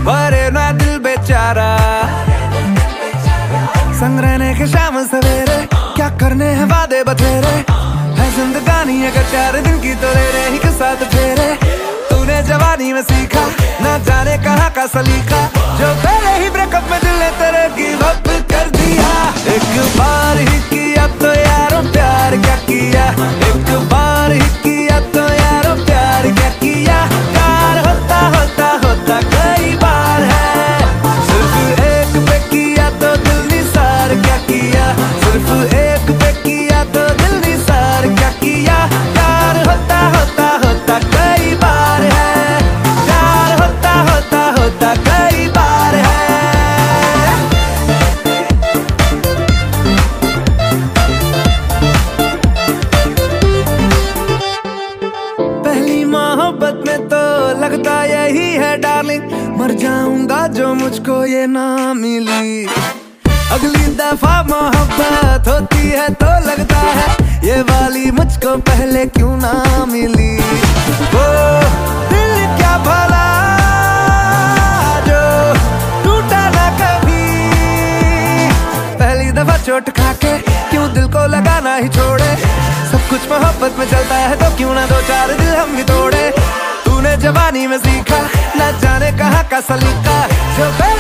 भरे ना दिल बेचारा। संग रहने के शाम सवेरे, क्या करने हैं वादे बतेरे। है जिंदगानी अगर 4 दिन की तो ले रहे ही के साथ फेरे। तूने जवानी में सीखा ना जाने कहाँ का सलीका, जो पहले ही ब्रेकअप में दिल ने तेरे गिव अप कर दिया। एक बार ही किया तो यारो प्यार क्या किया, एक बार ही किया तो यारो प्यार क्या किया। प्यार होता होता होता कई बार है, सिर्फ एक पे किया तो दिल निसार क्या किया, सिर्फ एक पे किया तो दिल निसार क्या किया। प्यार होता होता होता कई बार है, प्यार होता होता होता कई बार है। पहली मोहब्बत में तो लगता यही है डार्लिंग, मर जाऊंगा जो मुझको ये ना मिली। अगली दफा मोहब्बत होती है तो लगता है ये वाली मुझको पहले क्यों ना मिली। वो दिल क्या भला जो टूटा ना कभी, पहली दफा चोट खाके क्यों दिल को लगाना ही छोड़े। सब कुछ मोहब्बत में चलता है तो क्यों ना 2-4 दिल हम भी तोड़े। तूने जवानी में सीखा ना जाने कहाँ का सलीका, जो